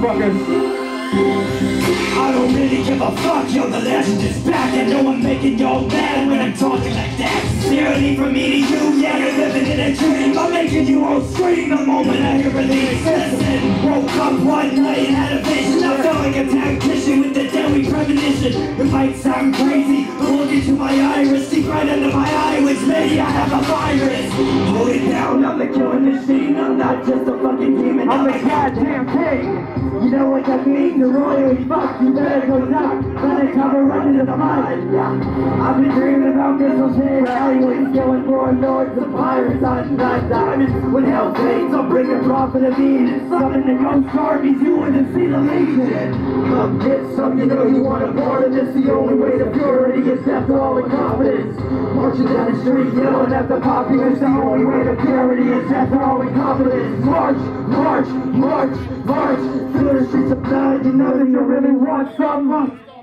motherfuckers. I don't really give a fuck, yo, the legend is back. I know I'm making y'all mad when I'm talking like that. Sincerely from me to you, yeah, you're living in a dream. I'm making you all scream the moment I hear release. Listen, woke up one night and had a vision. I felt like a tactician with the deadly premonition. It might sound crazy, but look into my iris, see right under my eyelids. Maybe I have a virus. Hold it down, I'm the killing machine. I'm not just a fucking demon, I'm a goddamn king. You know what that means? The royally fuck, you better go knock. Let it cover right into the mind. I've been dreaming about missiles in alleyways, killing more lords of pirates on nine diamonds. When hell fades, I'll bring a prophet of Eden. Summon the ghost armies, you wouldn't see the legion. Come get some, you know you want a part of this. The only way to purity is death to all incompetence. Marching down the street, yelling at the populace. The only way to purity is death to all incompetence. March, march, march, march. Through the streets of blood, you know that you really want some.